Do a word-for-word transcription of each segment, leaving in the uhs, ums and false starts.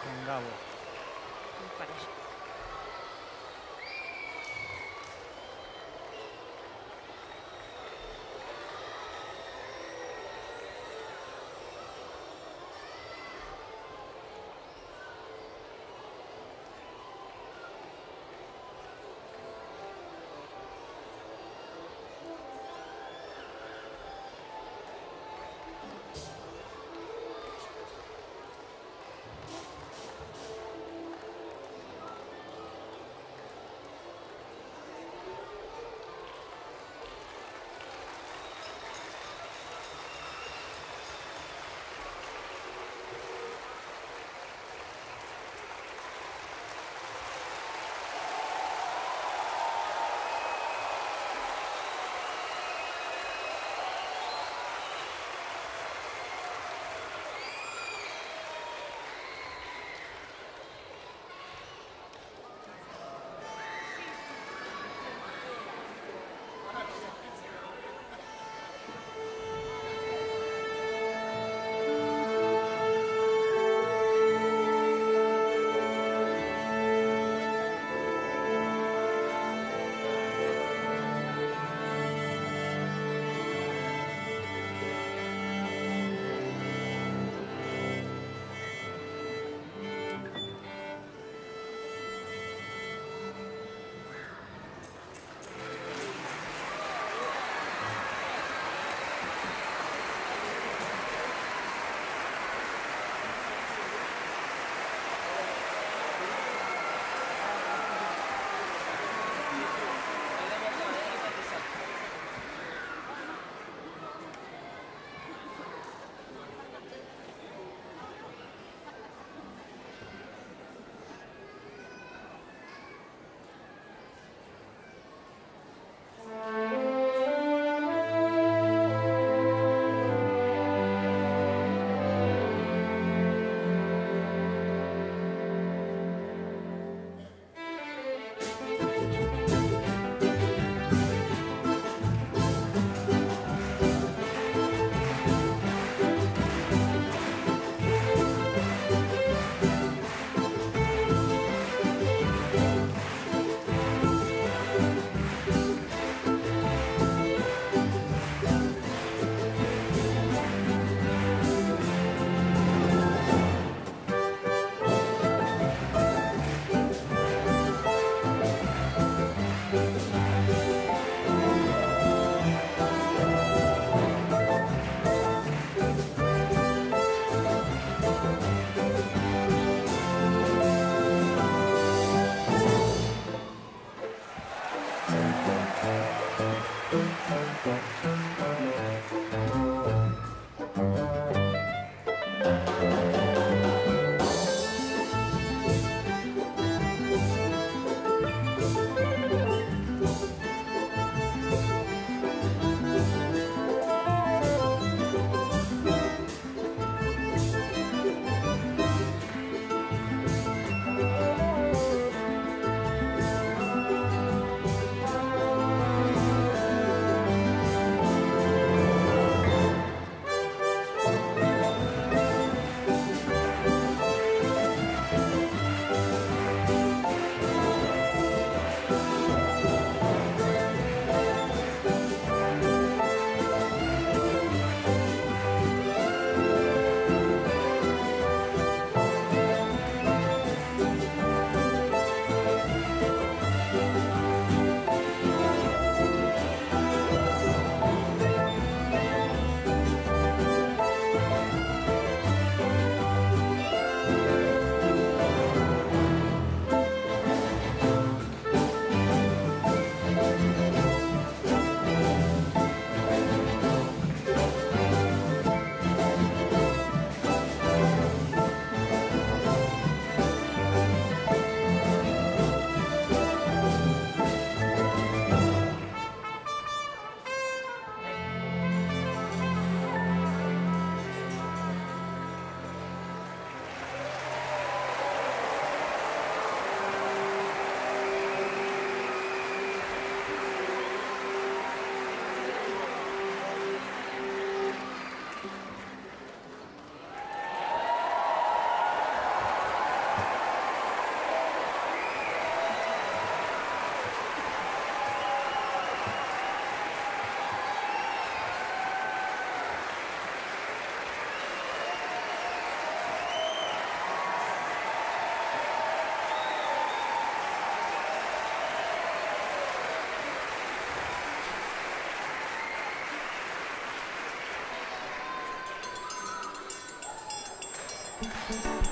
con Gabo. Voy para allá.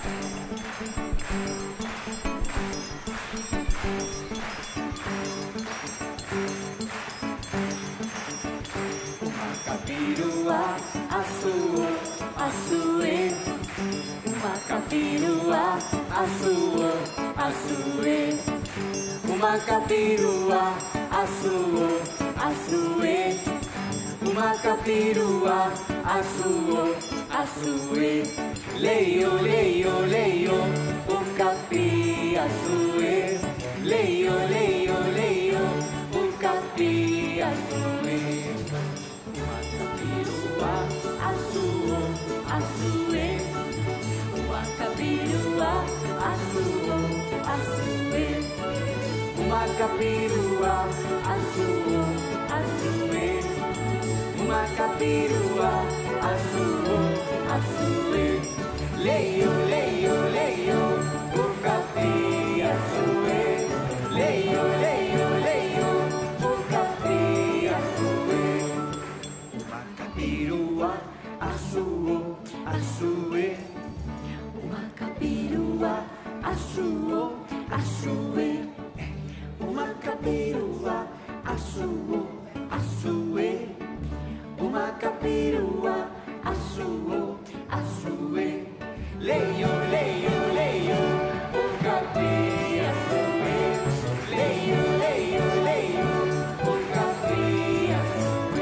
Umacapirua, azul, azul, Umacapirua, azul, azul, Umacapirua, azul, azul, Umacapirua, azul, azul, Leio, leio, leio, Ucapi, azul, Leio, leio, leio, Ucapi, azul, Umacapirua, azul, azul, Umacapirua, azul, azul, Umacapirua, azul, azul, Umacapirua, azul, azul, Leio, leio, leio, Ucapi, azul, Leio, leio, leio, Ucapi, azul, Umacapirua, azul, azul, Umacapirua, azul, azul, Umacapirua, azul, azul, Umacapirua, azul, azul, Leio, leio, leio, Ucapi, azul, Leio, leio, leio, Ucapi, azul.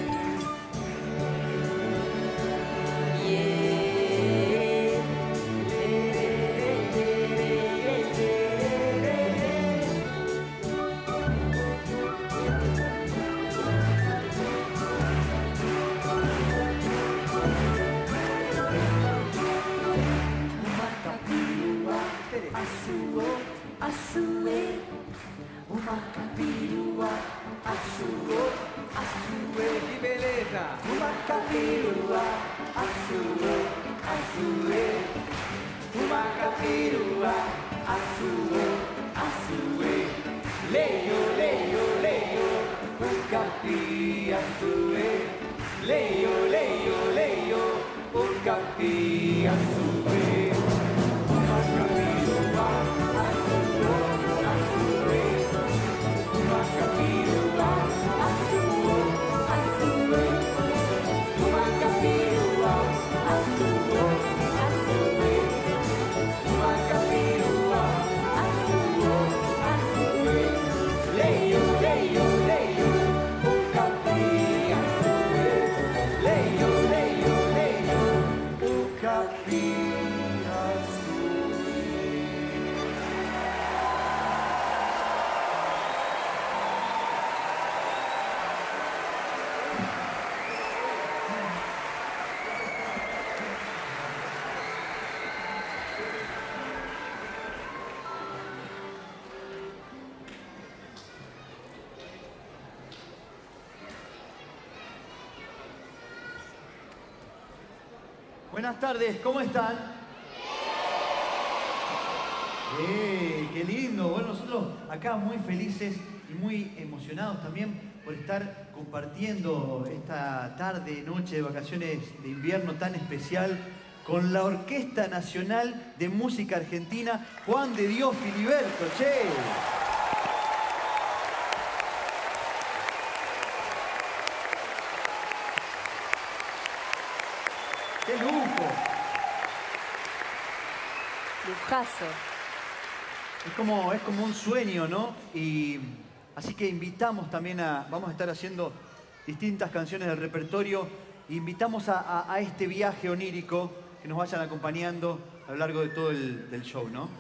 Yeah. Azul, azul, Umacapirua, azul, azul, Que beleza! Umacapirua, azul, azul, Umacapirua, azul, azul, Leio, leio, leio, Ucapi, azul, Leio, leio, leio, Ucapi, azul. Buenas tardes, ¿cómo están? ¡Eh, qué lindo! Bueno, nosotros acá muy felices y muy emocionados también por estar compartiendo esta tarde, noche de vacaciones de invierno tan especial con la Orquesta Nacional de Música Argentina, Juan de Dios Filiberto, che. ¡Qué lujo! Lujazo. Es como, es como un sueño, ¿no? Y así que invitamos también a... Vamos a estar haciendo distintas canciones del repertorio. Invitamos a, a, a este viaje onírico que nos vayan acompañando a lo largo de todo el del show, ¿no?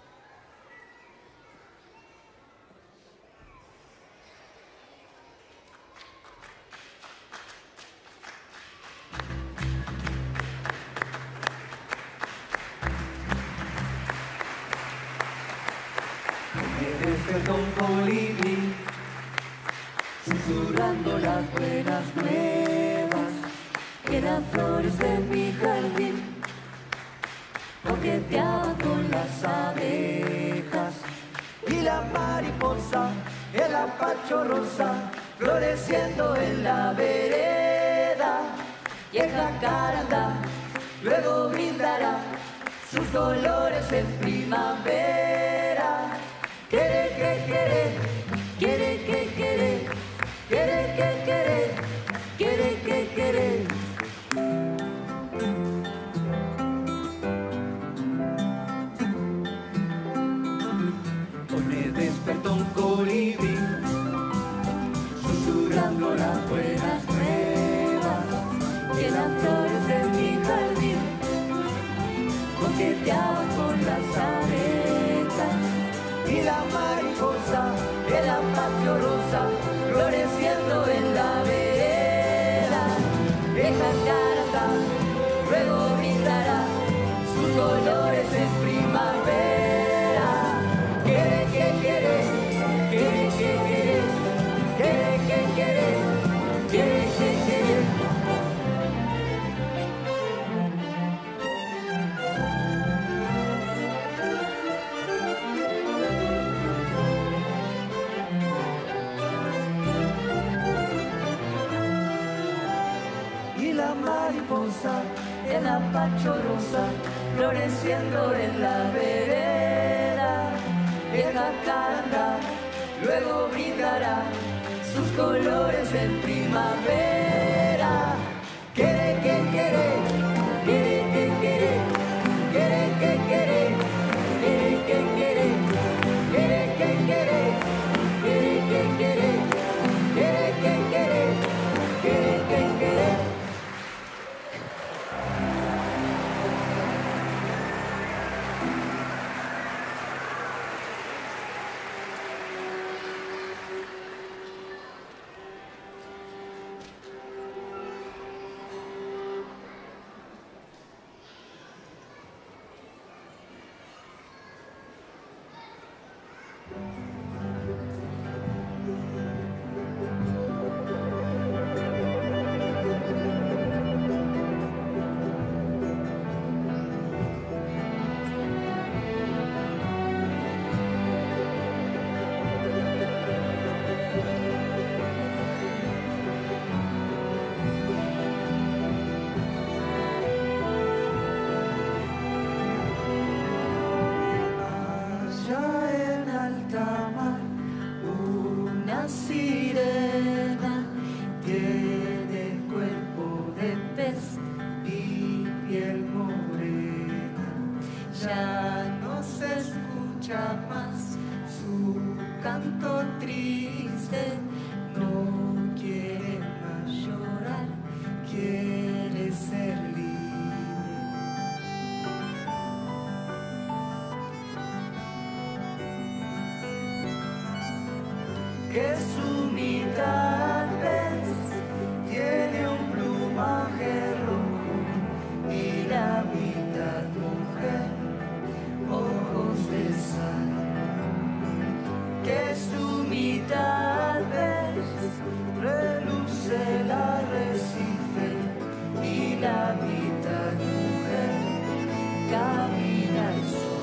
Me despertó un colibrí, susurrando las buenas nuevas, que las flores de mi jardín coqueteaban con las abejas, y la mariposa, el apacho rosa, floreciendo en la vereda, y el jacarandá luego brindará sus colores en primavera. Quiere que quiere, quiere que quiere, quiere que quiere, quiere que quiere. Hoy me despertó un colibrí, Susurrando las buenas nuevas, que las flores de mi jardín coqueteaban con las abejas, y la mariposa, el apacio rosa, floreciendo en la vereda. Esta carta luego brindará sus colores en primavera. Quiere que quiere, quiere que quiere, quiere que quiere, quiere que quiere. Y la mariposa, el apacho rosa, floreciendo en la vereda. Deja carta, luego brindará sus colores en primavera. Quiere que quiere, quiere que quiere, quiere que quiere, quiere que quiere, quiere que quiere, quiere que quiere, quiere que quiere, quiere que quiere. Sirena tiene cuerpo de pez y piel morena. Ya no se escucha más su canto triste. No quiere más llorar, quiere ser libre. Que su mitad pez tiene un plumaje rojo y la mitad mujer, ojos de sal. Que su mitad pez reluce el arrecife y la mitad mujer camina el sol.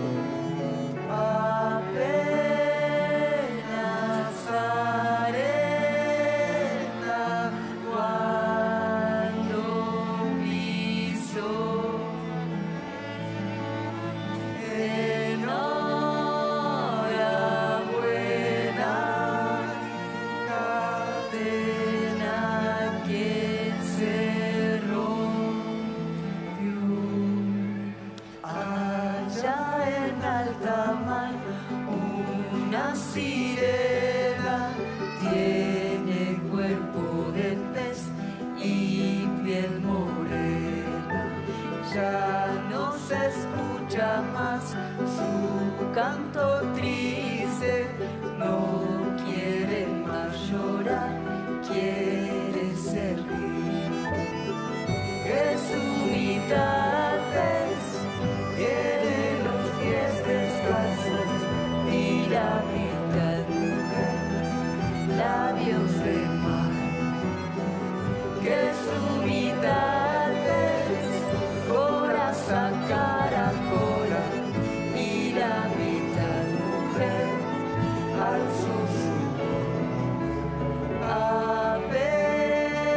Sirena tiene cuerpo de pez y piel morena. Ya no se escucha más su canto triste. No quiere más llorar, quiere ser libre. Que su mitad pez tiene los pies descalzos y la mitad mujer, labios de mar. Que su mitad pez, coraza caracola y la mitad mujer, alzó su voz.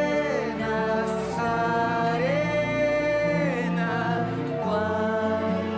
Apenas arena cuando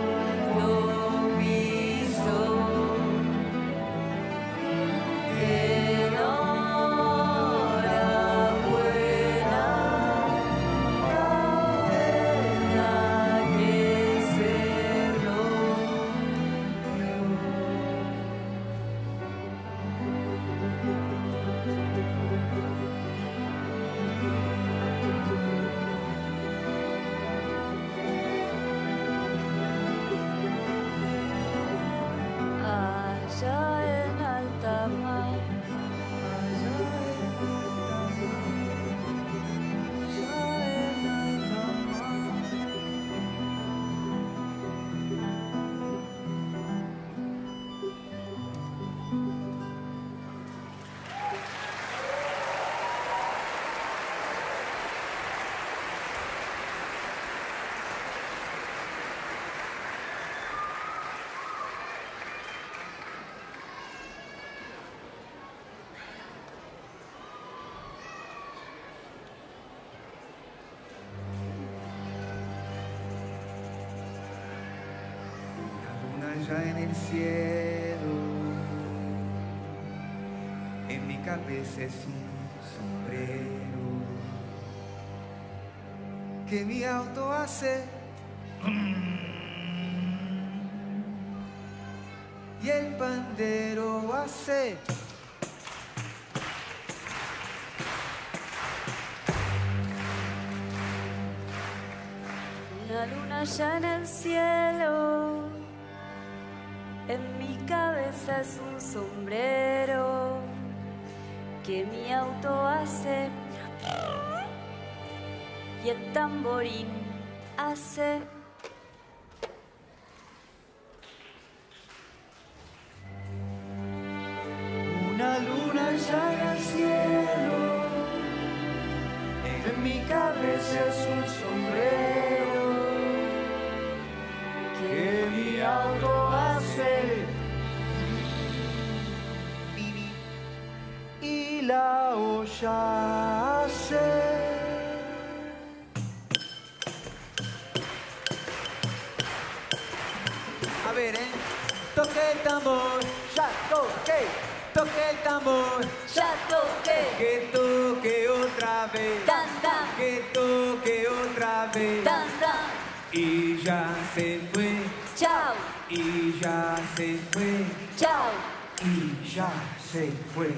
allá en el cielo, en mi cabeza es un sombrero que mi auto hace y el pandero hace. Una luna allá en el cielo, en mi cabeza es un sombrero que mi auto hace y el tamborín hace. Una luna allá en el cielo, en mi cabeza es un sombrero que mi auto hace y la olla hace. A ver, ¿eh? Toque el tambor, ya toque. Toque el tambor, Ya toqué, que toque otra vez. tan tan, Que toque otra vez. tan tan, Y ya se fue, chao, y ya se fue, chao. Y ya se fue.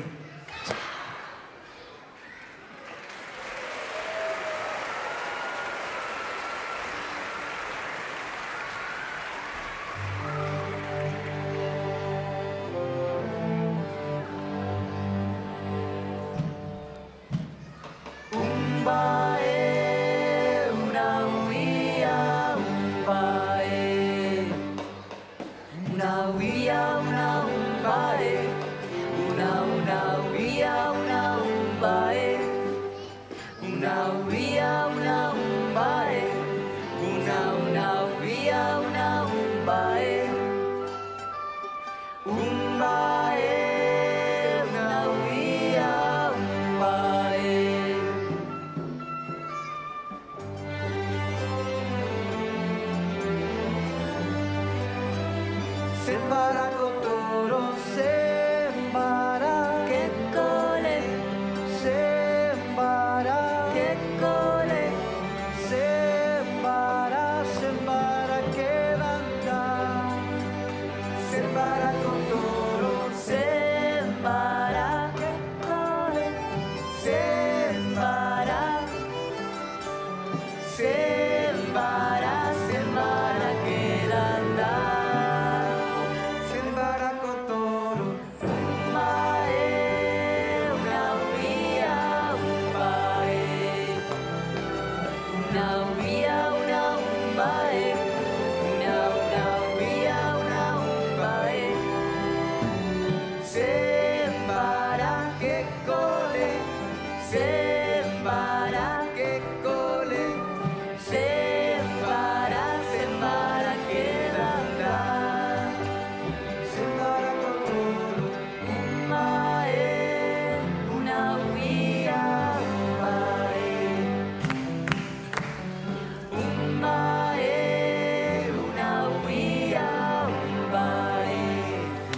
Un bae, una huía, un bae. Una huía, una un bae. Una, una huía, una un bae. Una huía, una un bae. Una, una huía, una un bae. Un bae, una huía, un bae. Sembara cotoro, sembara, Que cole, sembara, que cole, sembara, sembara que banda, sembara cotoro, sembara, que cole, sembara, sembara, sembara que anda, sembara cotoro. Un bae, una huía, un bae. Una huía, una un bae. Una, una huía, una un bae. Sembara que cole, sembara que cole, sembara, sembara que anda, sembara cotoro. Un bae, una huía, un bae. Un bae, una huía, un bae.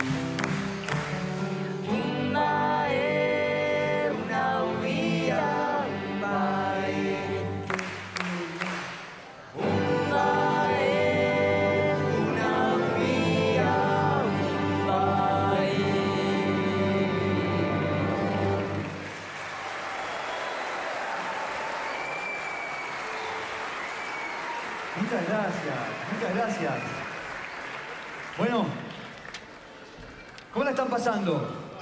Un bae, una huía, un bae. Un bae, una huía, un bae. Muchas gracias, muchas gracias. Bueno, ¿cómo la están pasando?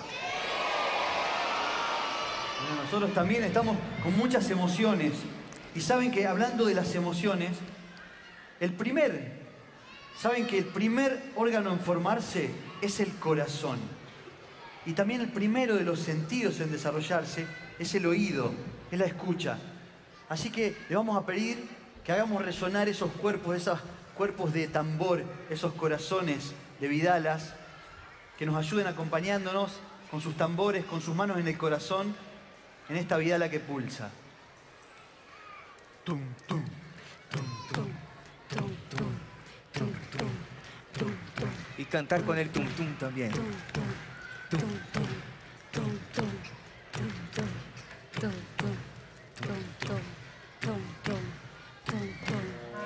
Bueno, nosotros también estamos con muchas emociones. Y saben que hablando de las emociones, el primer, saben que el primer órgano en formarse es el corazón. Y también el primero de los sentidos en desarrollarse es el oído, es la escucha. Así que le vamos a pedir que hagamos resonar esos cuerpos, esos cuerpos de tambor, esos corazones de vidalas, que nos ayuden acompañándonos con sus tambores, con sus manos en el corazón, en esta vidala que pulsa. Tum, tum, tum, tum, tum, tum, tum, tum, tum, tum. y cantar con el tum tum también. Tum, tum, tum, tum, tum, tum, tum, tum, tum, tum, tum, tum, tum, tum, tum, tum.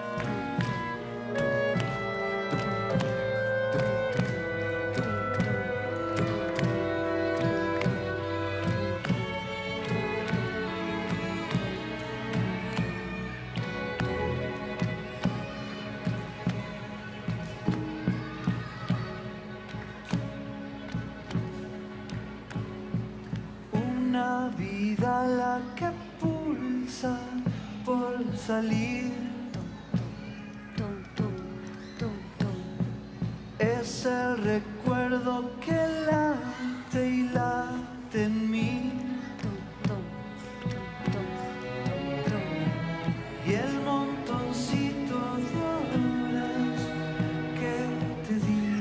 Una vida la que pulsa por salir. Tum, tum, tum, tum. Es el recuerdo que late y late en mí. Tum, tum, tum, tum, tum. Y el montoncito de horas que te di.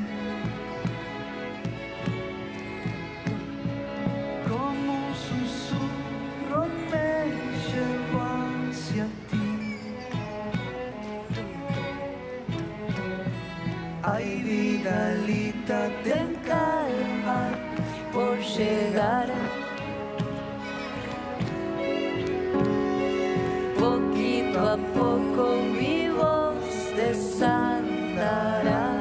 Como un susurro me llevo hacia ti. Ay, Vidalita, ten calma Por llegar poquito a poco mi voz desandará.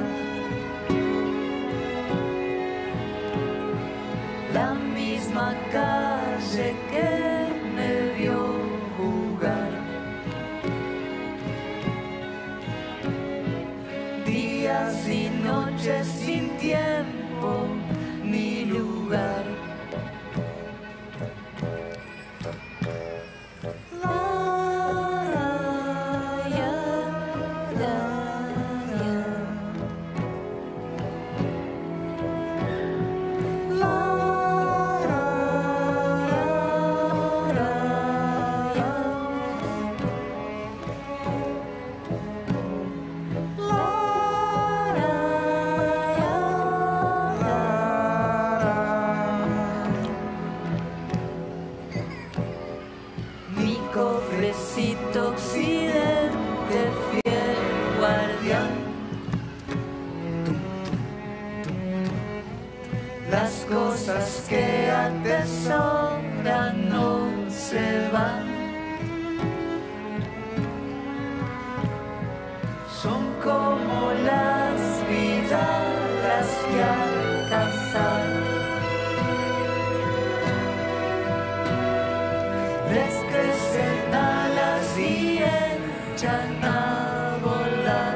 La misma calle que me vio jugar. Días y noches sin tiempo ni lugar. La, ya, ya, ya. La, ya, ya, mi cofrecito occidente, fiel guardián. Las cosas que atesoran no se van. Son como las vidas que al cazar les crecen alas y echan a volar.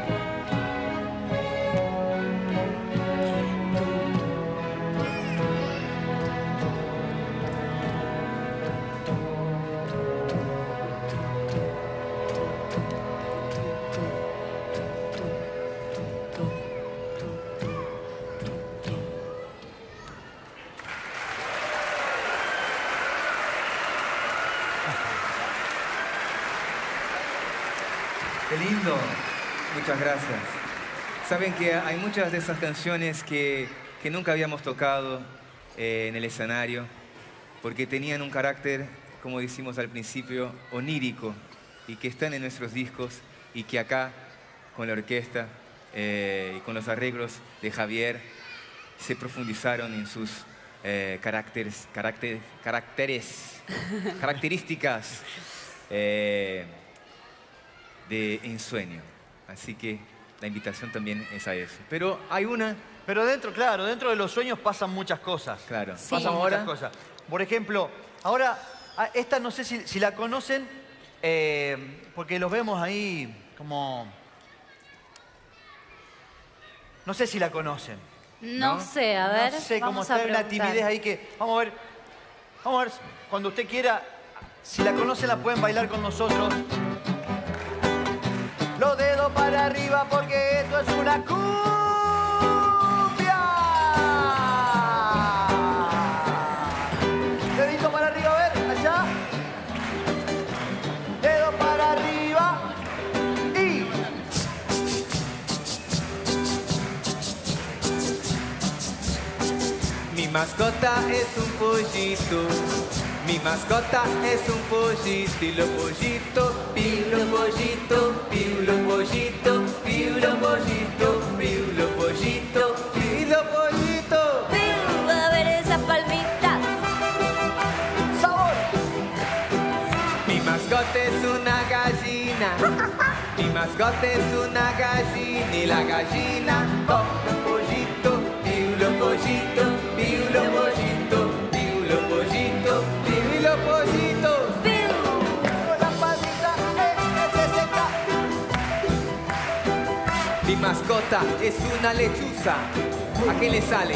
Qué lindo. Muchas gracias. Saben que hay muchas de esas canciones que, que nunca habíamos tocado eh, en el escenario, porque tenían un carácter, como decimos al principio, onírico, y que están en nuestros discos, y que acá, con la orquesta eh, y con los arreglos de Javier, se profundizaron en sus eh, caracteres, caracteres, caracteres, características eh, de ensueño. Así que la invitación también es a eso. Pero hay una... Pero dentro, claro, dentro de los sueños pasan muchas cosas. Claro. Sí. Pasan Ahora, muchas cosas. Por ejemplo, ahora, a- esta no sé si, si la conocen, eh, porque los vemos ahí como... No sé si la conocen. No, ¿No? sé, a ver. No sé cómo vamos está a una preguntar. timidez ahí que... Vamos a ver, vamos a ver, cuando usted quiera, si la conocen la pueden bailar con nosotros. Los dedos para arriba porque esto es una cumbia. Dedito para arriba, a ver, allá. Dedo para arriba y... Mi mascota es un pollito, mi mascota es un pollito, y los pollitos, piulo pollito, piulo pollito, piulo pollito, piulo pollito. mascota es una gallina y la gallina come un pollito, piulo pollito, piulo pollito, piulo pollito, piulo pollito. Con la palita eh, se seca. Mi mascota es una lechuza. ¿A qué le sale?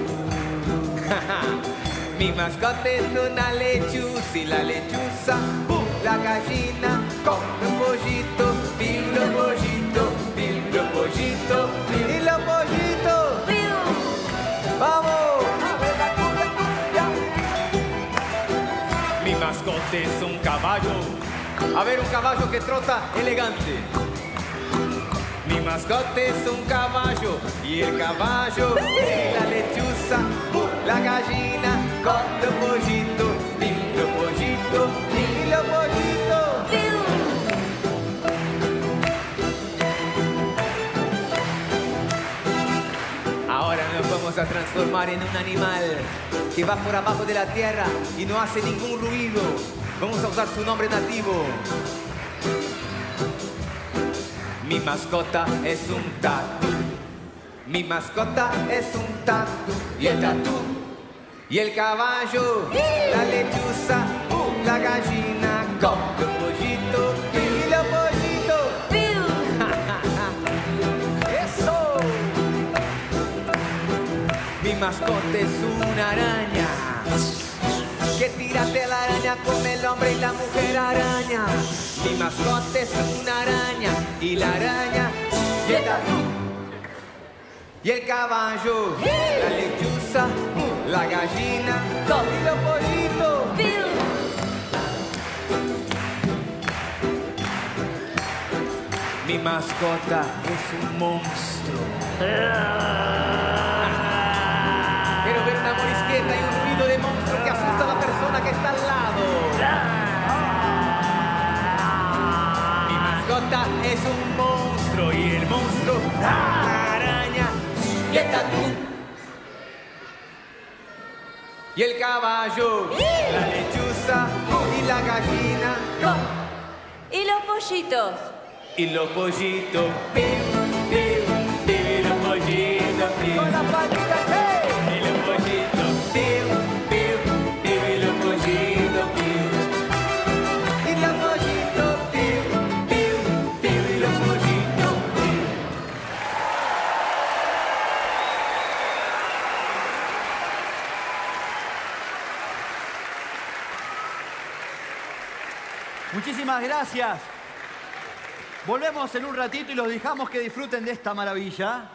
Mi mascota es una lechuza y la lechuza, ¡pum! La gallina come un pollito, piulo pollito, piulo pollito, piulo pollito. ¡Vamos! A ver la cumbia, cumbia. Mi mascota es un caballo. A ver, un caballo que trota elegante. Mi mascota es un caballo y el caballo es la lechuza, ¡pum! La gallina come un pollito, piulo pollito, piulo pollito. Ahora nos vamos a transformar en un animal que va por abajo de la tierra y no hace ningún ruido. Vamos a usar su nombre nativo. Mi mascota es un tatú. Mi mascota es un tatú. Y el tatú, y el caballo, la lechuza, uh, la gallina, come un pollito, y los pollitos. ¡Eso! Mi mascota es una araña que tira de la araña come el hombre y la mujer araña. Mi mascota es una araña y la araña y el tatú y el caballo, la lechuza, la gallina y los pollitos. Mi mascota es un monstruo. Quiero ver una morisqueta y un ruido de monstruo que asusta a la persona que está al lado. Mi mascota es un monstruo y el monstruo, la araña y el tatú y el caballo, la lechuza y la gallina Y los pollitos. y los pollitos. Pim, pim, pim, los pollitos, pim. Con la palita eh. Y los pollitos, piu, piu, piu, y los pollitos, piu. Y los pollitos, piu, piu, piu, y los pollitos, piu. Muchísimas gracias. Volvemos en un ratito y los dejamos que disfruten de esta maravilla.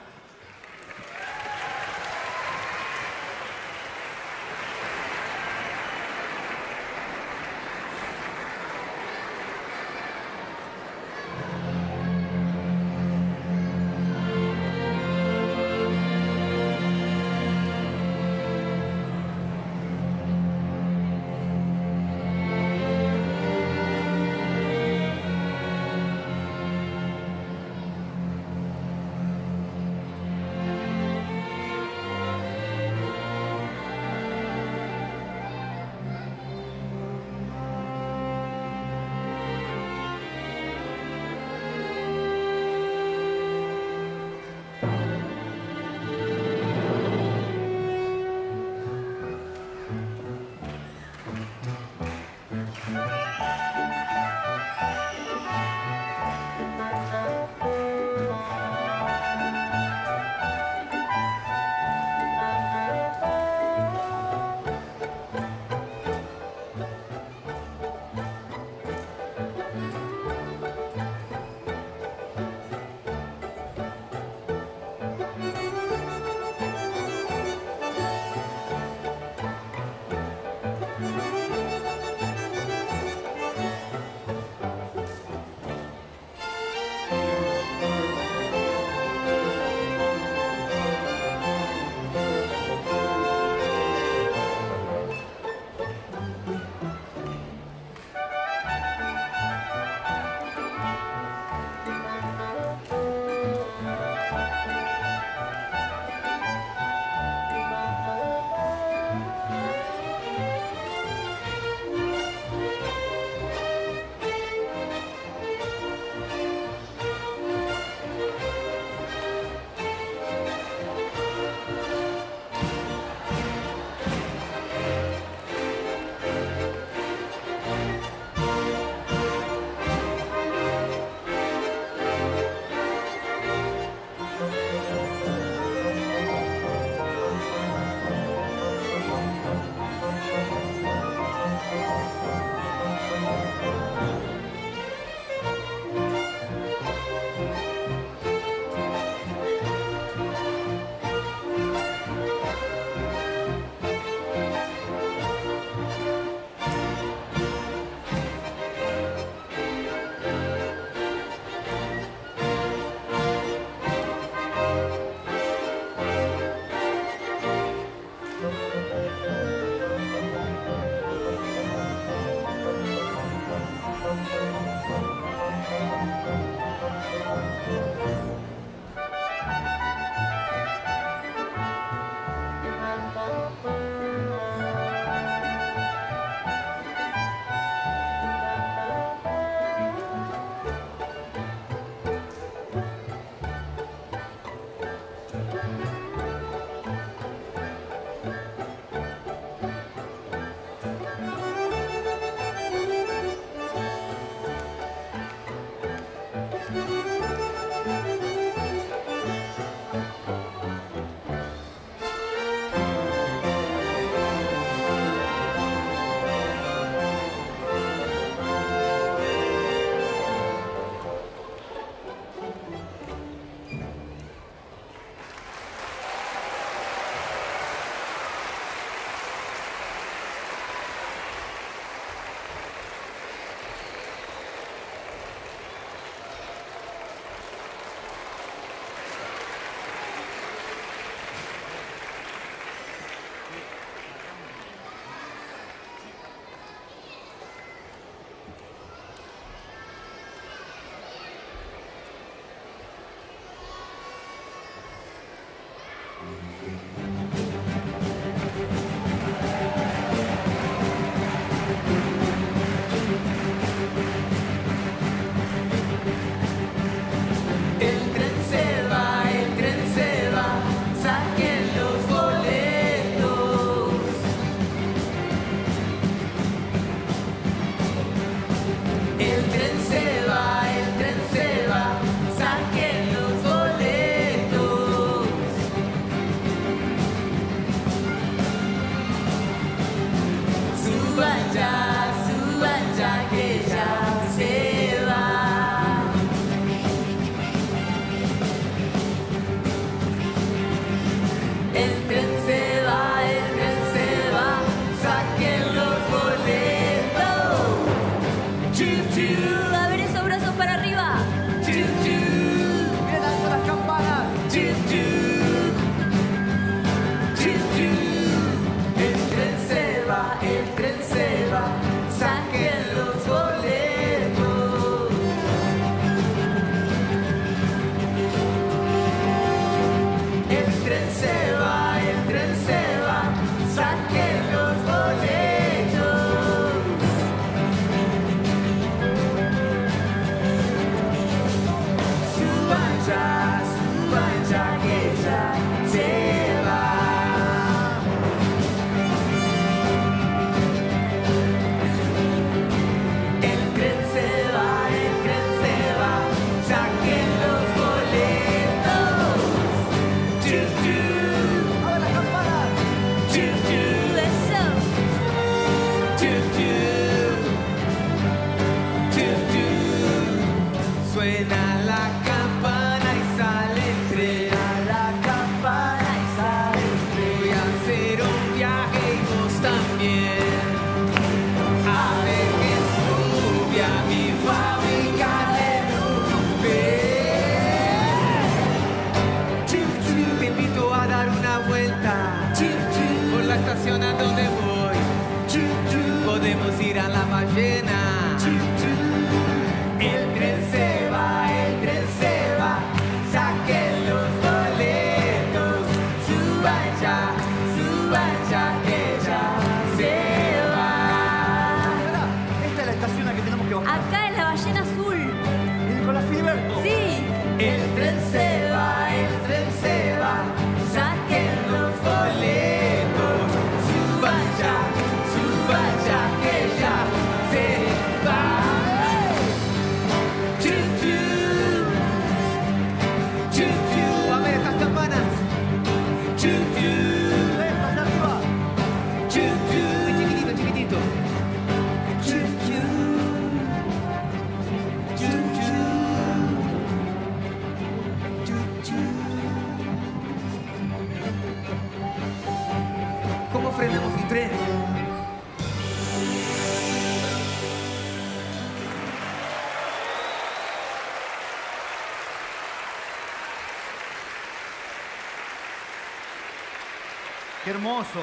Qué hermoso.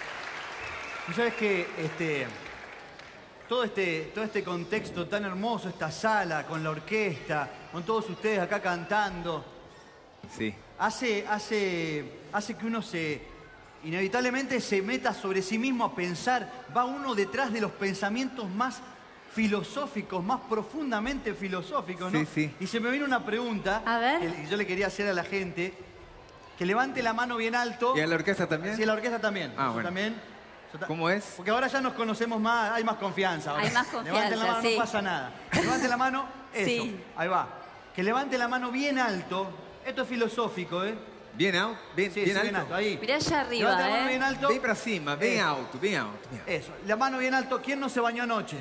Y sabes que este, todo, este, todo este contexto tan hermoso, esta sala con la orquesta, con todos ustedes acá cantando, sí. hace, hace, hace que uno se, inevitablemente se meta sobre sí mismo a pensar, va uno detrás de los pensamientos más filosóficos, más profundamente filosóficos, ¿no? Sí, sí. Y se me vino una pregunta A ver. que yo le quería hacer a la gente. Que levante la mano bien alto. ¿Y a la orquesta también? Sí, a la orquesta también. Ah, Eso bueno. también. Eso ta- ¿Cómo es? Porque ahora ya nos conocemos más, hay más confianza. ahora. Hay más confianza, Levanten la mano, sí. no pasa nada. Levanten la mano, eso. Sí. Ahí va. Que levante la mano bien alto. Esto es filosófico, ¿eh? Bien alto, bien, Sí, bien sí, alto. bien alto. Ahí. Mirá allá arriba, Levante la mano ¿eh? bien alto. Bem pra cima, bem Eso. alto, bem alto. Bem alto. Eso. La mano bien alto. ¿Quién no se bañó anoche?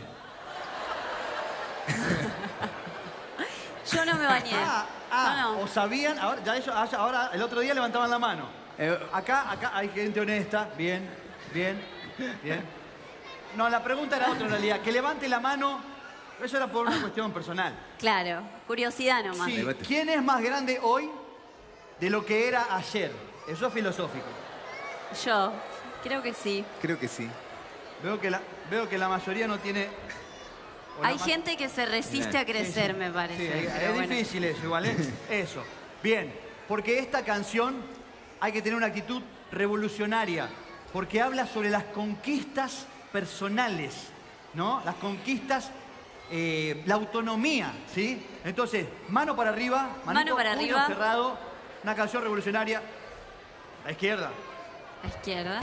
Yo no me bañé. Ah, ah, No, no. o sabían, ahora, ya eso, ahora el otro día levantaban la mano. Eh, Acá, acá hay gente honesta, bien, bien, bien. No, la pregunta era otra en realidad, que levante la mano, eso era por una cuestión personal. Claro, curiosidad nomás. Sí, Debate. ¿quién es más grande hoy de lo que era ayer? Eso es filosófico. Yo, creo que sí. creo que sí. Veo que la, veo que la mayoría no tiene... o la Hay ma- gente que se resiste Bien. a crecer, Sí, sí. me parece. Sí, es, pero es bueno. difícil eso, igual, ¿eh? Eso. Bien, porque esta canción hay que tener una actitud revolucionaria, porque habla sobre las conquistas personales, ¿no? Las conquistas, eh, la autonomía, ¿sí? Entonces, mano para arriba, manito, mano para puño arriba, cerrado, una canción revolucionaria. A la izquierda. a la izquierda.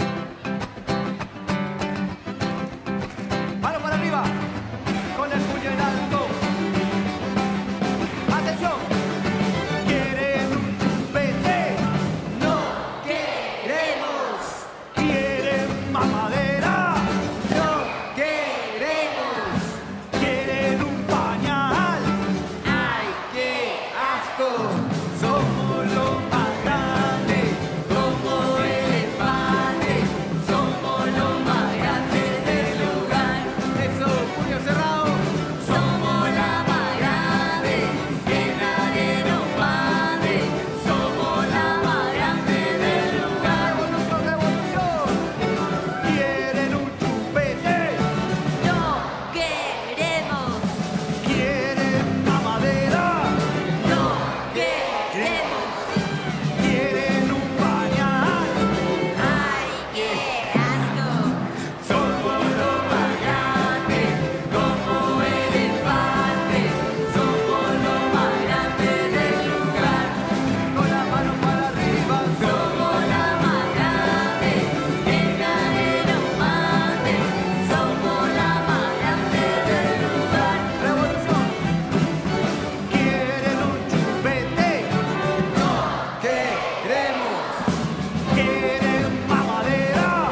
Mano para arriba, con el puño en alto. ¡Atención! ¿Quieren un chupete? No queremos. ¿Quieren mamadera? No queremos. ¿Quieren un pañal? ¡Ay, qué asco! Somos los más grandes, como elefantes. Somos los más grandes del lugar. Eso, puño cerrado. Somos la más grande, que nadie nos mande. Somos la más grande del lugar. ¡Revolución, revolución! ¿Quieren un chupete? No queremos, ¿Quieren mamadera? no queremos. ¿Quieren un pañal? ¡Ay, qué asco! Somos los más grandes, como elefantes. Somos los más grandes del lugar. Con la mano para arriba. Somos la más grande, que nadie nos mande. Somos la más grande del lugar. Revolución. ¿Quieren un chupete? No queremos. ¿Quieren mamadera?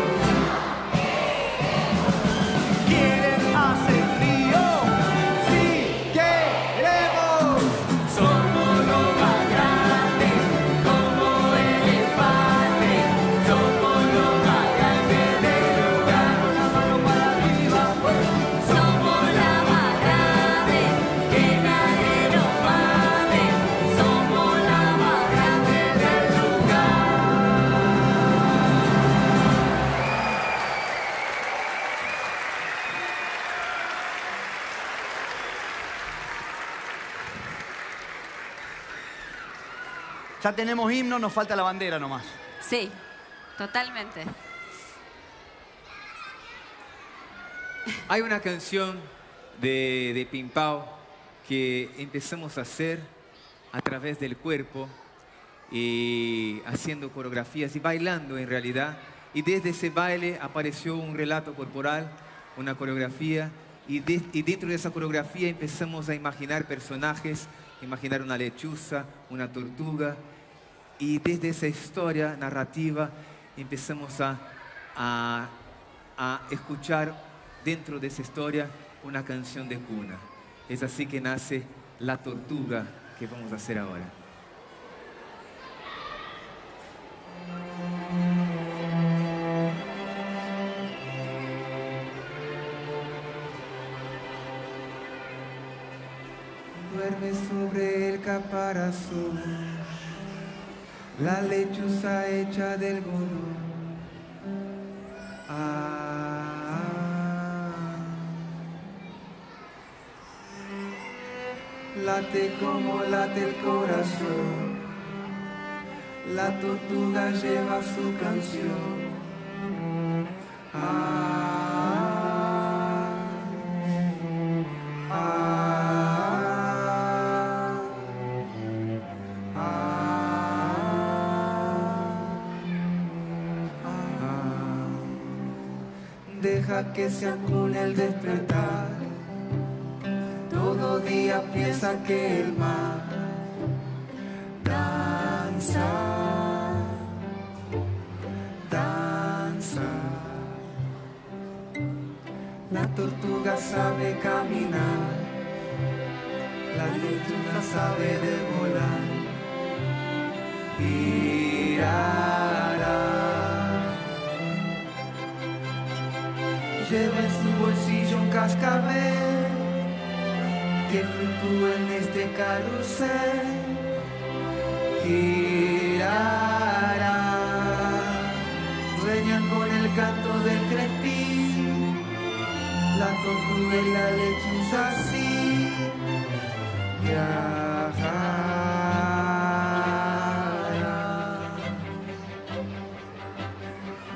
¿Quieren hacer lío? Sí queremos. Somos los más grandes, como elefantes. Somos los más grandes del lugar. Con la mano para arriba. Somos la más grande, que nadie nos mande. Somos la más grande del lugar. Ya tenemos himno, nos falta la bandera nomás. Sí, totalmente. Hay una canción de, de Pimpao que empezamos a hacer a través del cuerpo y haciendo coreografías y bailando en realidad. Y desde ese baile apareció un relato corporal, una coreografía, y, de- y dentro de esa coreografía empezamos a imaginar personajes, imaginar una lechuza, una tortuga, y desde esa historia narrativa empezamos a, a, a escuchar dentro de esa historia una canción de cuna. Es así que nace La Tortuga, que vamos a hacer ahora. Duerme sobre el caparazón, la lechuza hecha del gorro. Ah, late como late el corazón, la tortuga lleva su canción. Ah, ah, ah. Deja que se acune el despertar. Todo día piensa que el mar danza, danza. La tortuga sabe caminar, la lechuza sabe de volar. Girará. Lleva en su bolsillo un cascabel que fluctúa en este carrusel. Girará. Sueñan con el canto del crespín, la tortuga y la lechuza así. Viajará.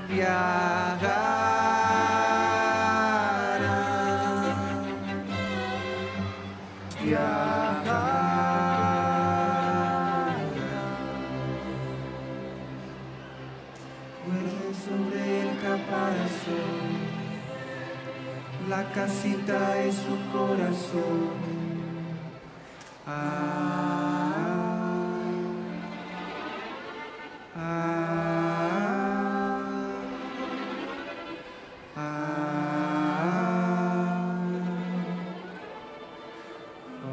viajará, viajará. Vuelve sobre el caparazón, la casita es su corazón. Ah, ah, ah, oh.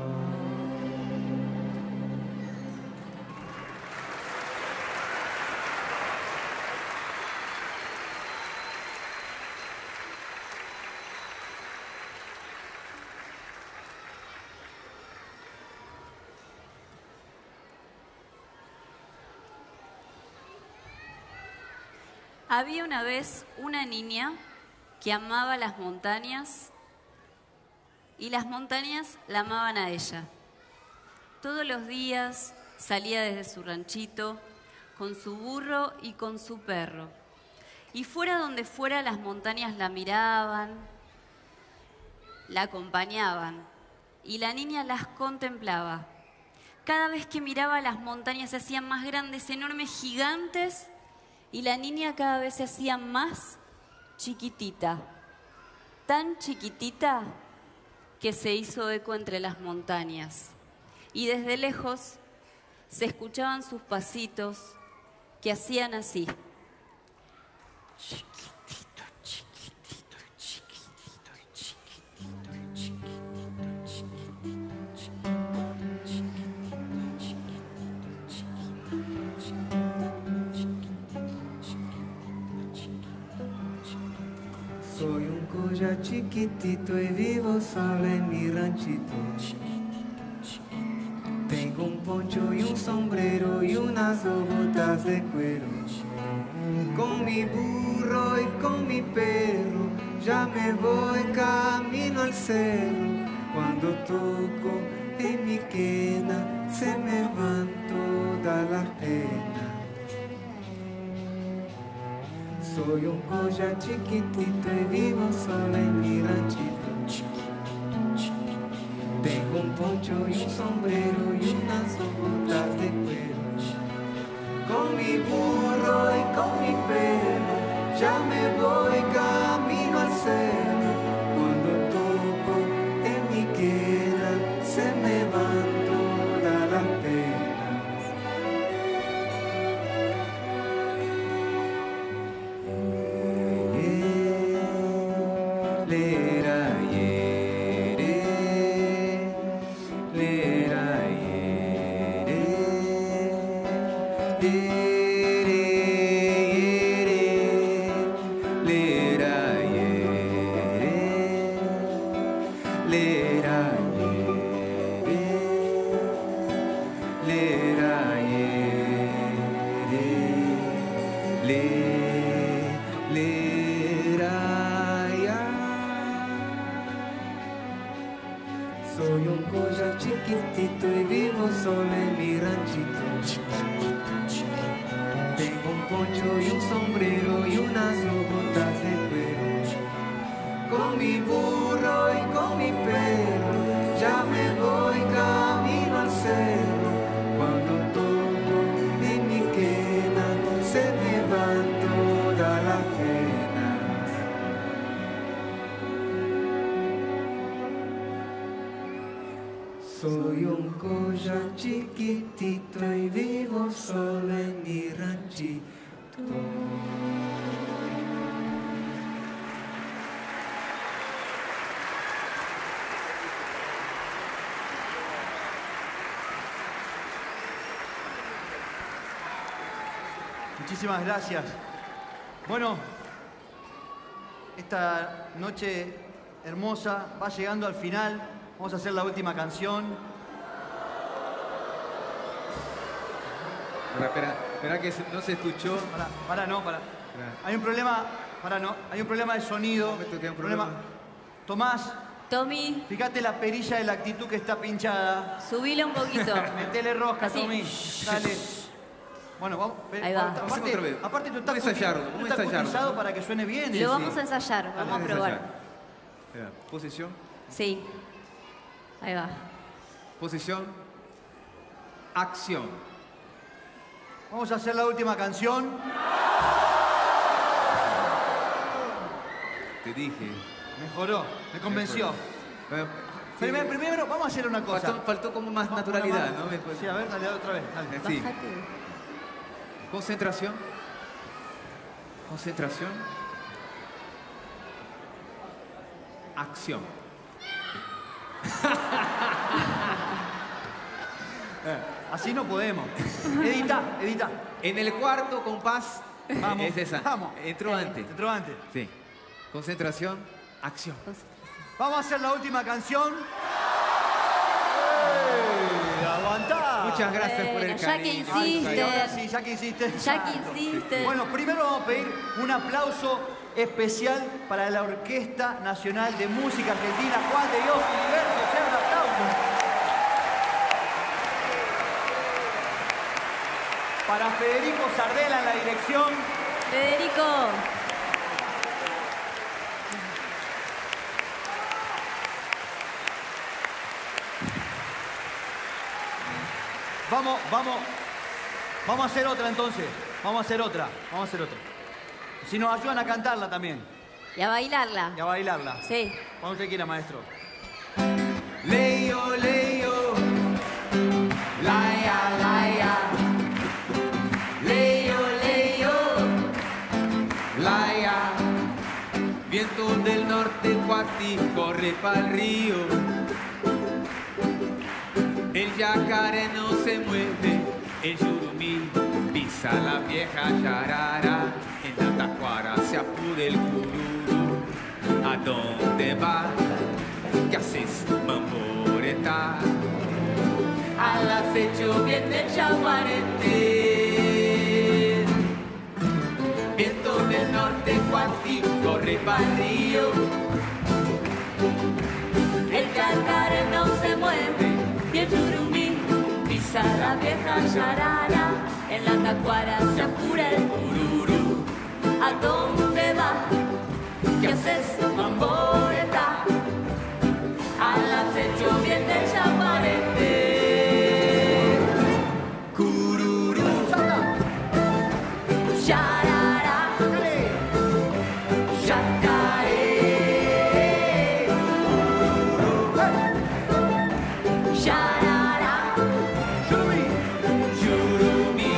Había una vez una niña que amaba las montañas y las montañas la amaban a ella. Todos los días salía desde su ranchito con su burro y con su perro. Y fuera donde fuera, las montañas la miraban, la acompañaban y la niña las contemplaba. Cada vez que miraba, las montañas se hacían más grandes, enormes, gigantes, y la niña cada vez se hacía más chiquitita, tan chiquitita que se hizo eco entre las montañas. Y desde lejos se escuchaban sus pasitos que hacían así. Chiquitito, chiquitito, chiquitito, chiquitito, chiquitito, chiquitito. Soy un collar chiquitito y vivo solo en mi ranchito. Tengo un poncho y un sombrero y unas botas de cuero. Con mi burro y con mi perro ya me voy camino al cerro. Cuando toco en mi quena se me van todas las penas. Soy un collar chiquitito y vivo solo en mi ranchito. Tengo un poncho y un sombrero y unas botas de cuero. Con mi burro y con mi perro ya me voy camino al cerro. Cuando toco en mi quena se me van todas las penas. Soy un collar chiquitito y vivo solo en mi ranchito. Tengo un poncho y un sombrero y unas botas de cuero. Con mi burro y con mi perro ya me voy camino al cerro. Cuando toco en mi quena se me van todas las penas. Soy un collar chiquitito y vivo solo en mi ranchito. Muchísimas gracias. Bueno, esta noche hermosa va llegando al final. Vamos a hacer la última canción. Espera, espera, espera que no se escuchó. Para, para, no, para. Espera. Hay un problema, para, no, hay un problema de sonido. Me toqué un problema. problema. Tomás, Tommy, fíjate la perilla de la actitud que está pinchada. subile un poquito. Metele rosca, Así. Tommy. Dale. Bueno, vamos. ven, Ahí va. aparte, Hacemos otra vez. aparte tú estás, Vamos a ensayarlo, tú vamos a estás ensayarlo. cotizado para que suene bien. Lo vamos a ensayar, vamos a Vamos a probar. ensayar. Mira, posición, Sí. Ahí va. posición, acción. Vamos a hacer la última canción. Te dije. Mejoró, me convenció. Bueno, Primero, primero, vamos a hacer una cosa. faltó, faltó como más Vamos, naturalidad, vamos. ¿no? Me- pues, Sí, a ver, dale otra vez. Dale. Sí. Bájate. Concentración. Concentración. Acción. Así no podemos. Edita, edita. En el cuarto compás. Vamos, Es esa. vamos. Entró antes. Entró antes. Sí. Concentración. Acción. Vamos a hacer la última canción. ¡Ey! ¡Aguantá! Muchas gracias por el Bueno, ya cariño. que Ay, insiste. sí, ahora sí, ya que hiciste. Ya que insiste. Bueno, primero vamos a pedir un aplauso especial para la Orquesta Nacional de Música Argentina, Juan de Dios Filiberto. Sea un aplauso. Para Federico Sardela en la dirección. Federico. Vamos, vamos, vamos a hacer otra entonces. Vamos a hacer otra, vamos a hacer otra. Si nos ayudan a cantarla también Y a bailarla. y a bailarla. Sí. Cuando usted quiera, maestro. Leo, leo. Laia, laia. Leo, leo. Laia. Viento del norte, Cuati, corre pa'l río. El yacaré no se mueve, el yurumí pisa la vieja yarara. En la tacuara se apude el cururu. ¿A dónde vas? ¿Qué haces, mamboreta? Al acecho viene el yaguareté. Viento del norte, Cuati, corre pa'l río. El yacaré no se mueve y el yurumí pisa la vieja yarara. En la tacuara se apura el cururu. ¿A dónde va? ¿Qué haces, mamboreta? Al acecho viene el yaguareté. Cururu. Yarara, yacaré. Yarara, Yurumí.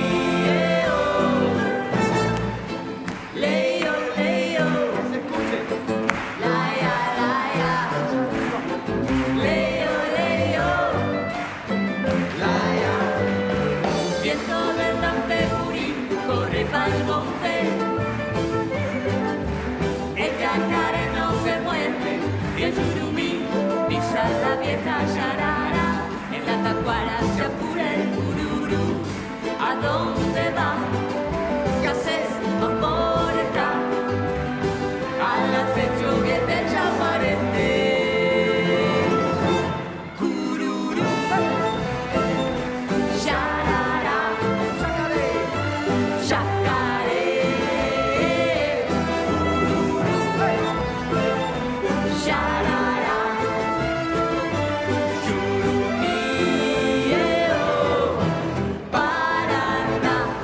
leo, leo, Se escuche. laia, laia. Leo, leo, Laia. viento del norte, Jurí, corre pa'l monte. El yacaré no se mueve y el yurumí pisa la vieja yarara. En la tacuara se apura el cururu. ¿A dónde va? ¿Qué haces, mamboreta? Al acecho viene el yaguareté. Cururu, yarara, yacaré. Yarara, yurumí, Paraná.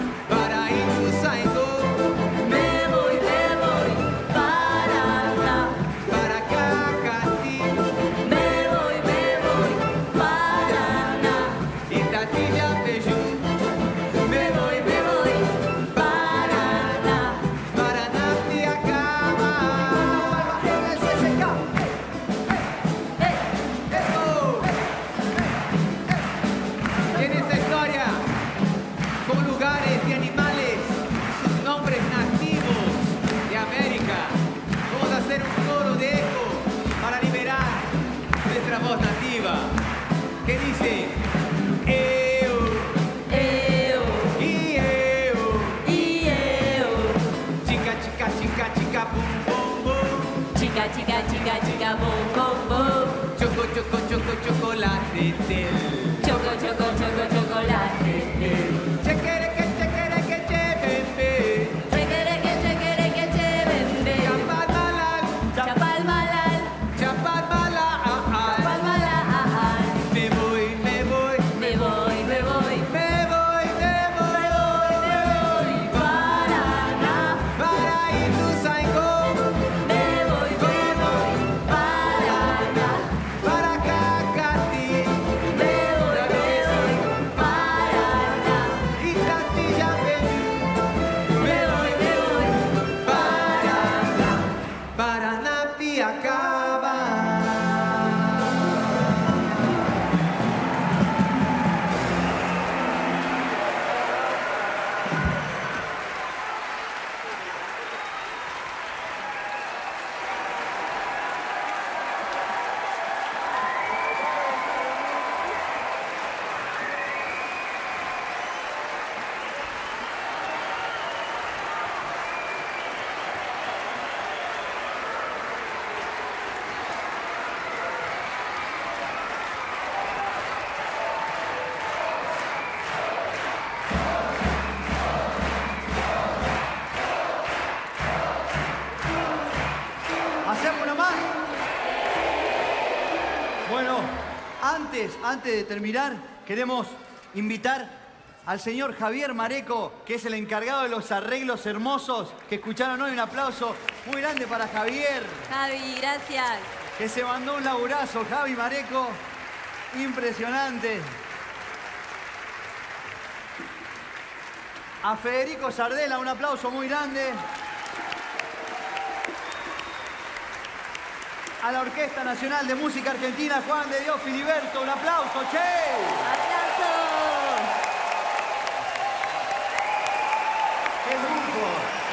antes, antes de terminar, queremos invitar al señor Javier Mareco, que es el encargado de los arreglos hermosos que escucharon hoy. Un aplauso muy grande para Javier. Javi, gracias. Que se mandó un laburazo, Javi Mareco. Impresionante. A Federico Sardela, un aplauso muy grande. A la Orquesta Nacional de Música Argentina, Juan de Dios Filiberto, un aplauso, che. ¡Aplauso! ¡Qué lujo!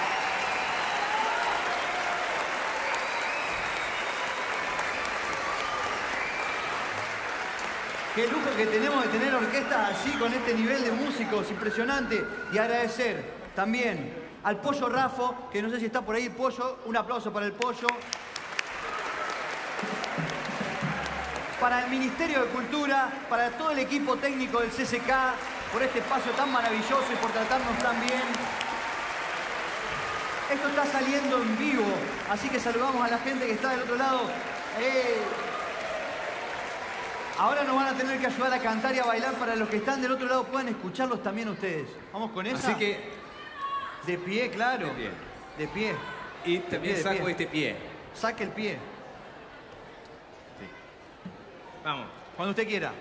Qué lujo que tenemos de tener orquestas así, con este nivel de músicos, impresionante. Y agradecer también al Pollo Rafo, que no sé si está por ahí el Pollo. Un aplauso para el Pollo. Para el Ministerio de Cultura, para todo el equipo técnico del C C K, por este espacio tan maravilloso y por tratarnos tan bien. Esto está saliendo en vivo, así que saludamos a la gente que está del otro lado. Eh, Ahora nos van a tener que ayudar a cantar y a bailar para los que están del otro lado, puedan escucharlos también ustedes. ¿Vamos con esa? Así que... De pie, claro. De pie. De pie. Y también pie, de saco pie. este pie. Saque el pie. Sí. Vamos. Cuando usted quiera.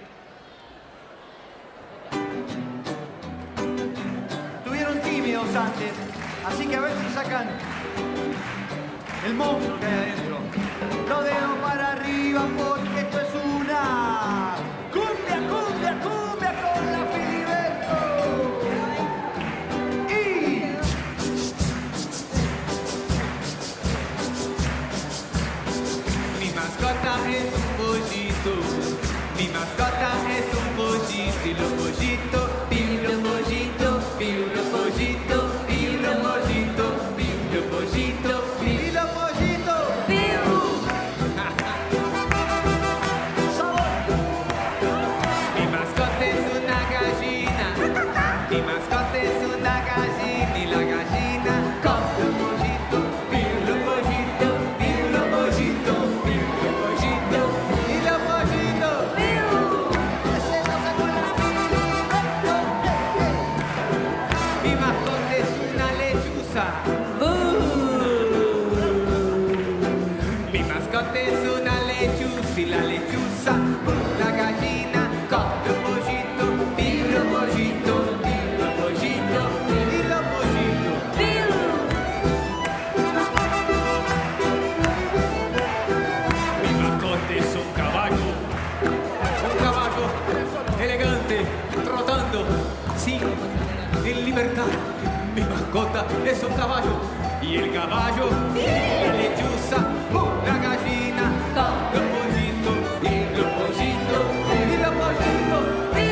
Estuvieron tímidos antes, así que a ver si sacan el monstruo que hay adentro. Los dedos para arriba porque esto es una cumbia, cumbia, cumbia con la Filiberto. Y... Mi mascota es un pollito, mi mascota es un pollito, y los pollitos, pilo pollito, pilo pollito, pilo pollito, pilo pollito, pilo pollito, ¡Piu! mi mascota es una gallina, mi mascota es una gallina, y la gallina come un pollito, pilo pollito, pilo pollito, pilo pollito, pilo pollito, mi mascota es una lechuza. Mi mascota es una lechuza y la lechuza, la gallina, come un pollito, pilo pollito, pilo pollito, pilo pollito. Mi mascota es un caballo, un caballo elegante, rotando, sí, en libertad. Mi mascota es un caballo y el caballo, la lechuza, la gallina, los pollitos y los pollitos y los pollitos.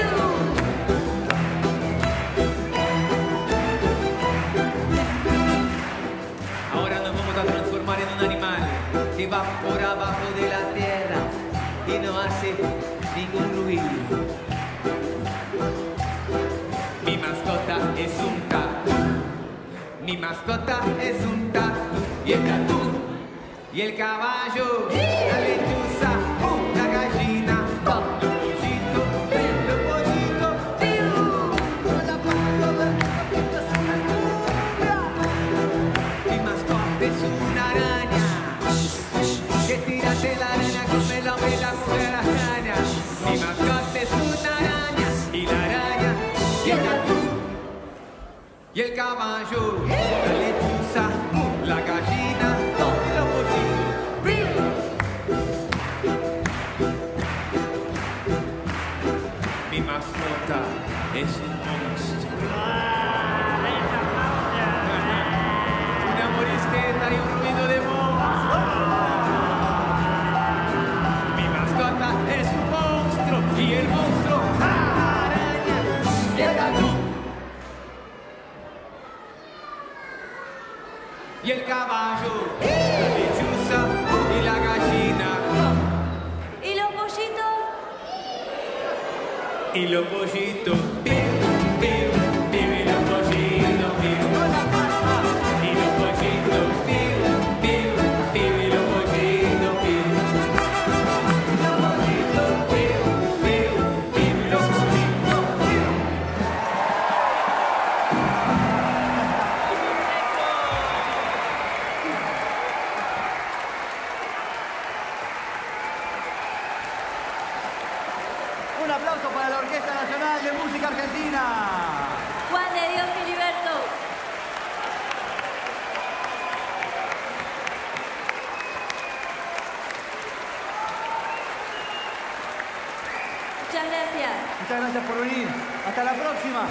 Ahora nos vamos a transformar en un animal que va por abajo de la tierra y no hace ningún ruido. Mi mascota es un tatu, mi mascota es un tatu, y el tatu, y el caballo, la lechuza, uh, la gallina, oh, los pollitos, los pollitos, mi mascota es una araña, que tírate la araña, come la vela, come la araña. Mi mascota es una araña, y la araña, y el tatu, y el caballo, la lechuza, la gallina, y los pollitos. Mi mascota es un monstruo. Una morisqueta y un ruido de monstruo. Mi mascota es un monstruo y el monstruo, la araña, y el tatu. Y el caballo, la lechuza y la gallina. ¿Y los pollitos? Y los pollitos, pim, pim, pim, y los pollitos, pim. Y los pollitos, pim, pim, pim, y los pollitos, pim. Los pollitos, pim, Muchas gracias por venir. Hasta la próxima.